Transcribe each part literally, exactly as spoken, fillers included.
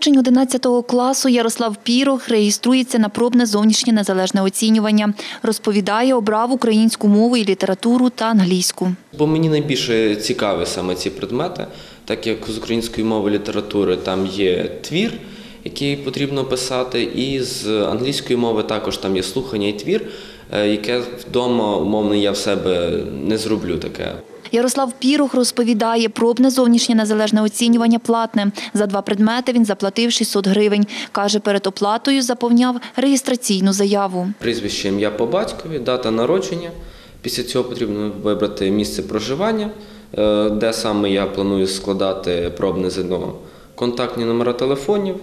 Учень одинадцятого класу Ярослав Пірох реєструється на пробне зовнішнє незалежне оцінювання. Розповідає, обрав українську мову і літературу та англійську. Бо мені найбільше цікаві саме ці предмети, так як з української мови і літератури там є твір, який потрібно писати, і з англійської мови також там є слухання і твір, яке вдома, умовно, я в себе не зроблю таке. Ярослав Пірох розповідає, пробне зовнішнє незалежне оцінювання платне. За два предмети він заплатив шістсот гривень. Каже, перед оплатою заповняв реєстраційну заяву. Прізвище, ім'я по батькові, дата народження. Після цього потрібно вибрати місце проживання, де саме я планую складати пробне ЗНО, контактні номери телефонів,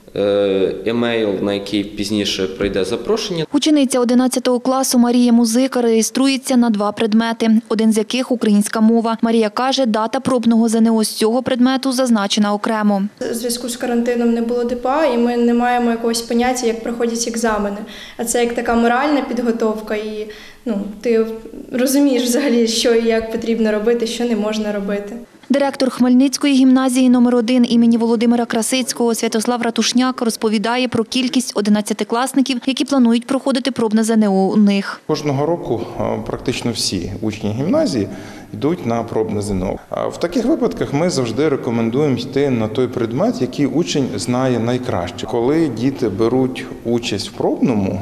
емейл, на який пізніше прийде запрошення. Учениця одинадцятого класу Марія Музика реєструється на два предмети, один з яких – українська мова. Марія каже, дата пробного ЗНО з цього предмету зазначена окремо. У зв'язку з карантином не було ДПА, і ми не маємо якогось поняття, як проходять екзамени. А це як така моральна підготовка, і ну, ти розумієш взагалі, що і як потрібно робити, що не можна робити. Директор Хмельницької гімназії номер один імені Володимира Красицького Святослав Ратушняк розповідає про кількість одинадцятикласників, які планують проходити пробне ЗНО у них. Кожного року практично всі учні гімназії йдуть на пробне ЗНО. В таких випадках ми завжди рекомендуємо йти на той предмет, який учень знає найкраще. Коли діти беруть участь в пробному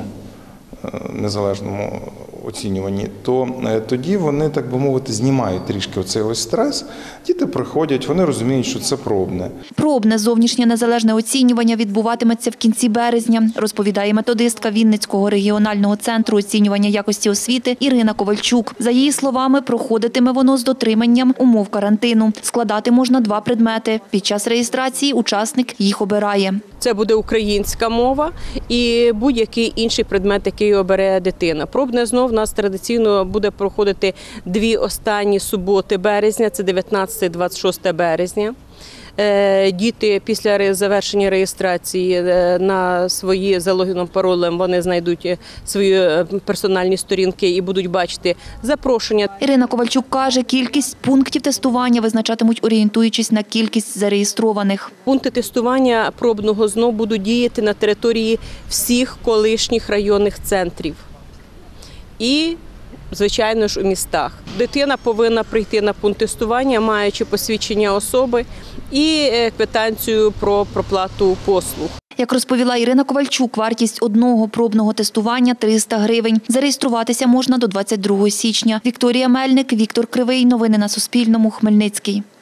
незалежному оцінюванні, то тоді вони, так би мовити, знімають трішки оцей ось стрес. Діти приходять, вони розуміють, що це пробне. Пробне зовнішнє незалежне оцінювання відбуватиметься в кінці березня, розповідає методистка Вінницького регіонального центру оцінювання якості освіти Ірина Ковальчук. За її словами, проходитиме воно з дотриманням умов карантину. Складати можна два предмети. Під час реєстрації учасник їх обирає. Це буде українська мова і будь-який інший предмет, який обере дитина. Пробне знов у нас традиційно буде проходити дві останні суботи березня, це дев'ятнадцяте - двадцять шосте березня. Діти після завершення реєстрації на свої за логіном паролем вони знайдуть свої персональні сторінки і будуть бачити запрошення. Ірина Ковальчук каже, кількість пунктів тестування визначатимуть, орієнтуючись на кількість зареєстрованих. Пункти тестування пробного ЗНО будуть діяти на території всіх колишніх районних центрів. І, звичайно ж, у містах. Дитина повинна прийти на пункт тестування, маючи посвідчення особи і квитанцію про проплату послуг. Як розповіла Ірина Ковальчук, вартість одного пробного тестування – триста гривень. Зареєструватися можна до двадцять другого січня. Вікторія Мельник, Віктор Кривий. Новини на Суспільному. Хмельницький.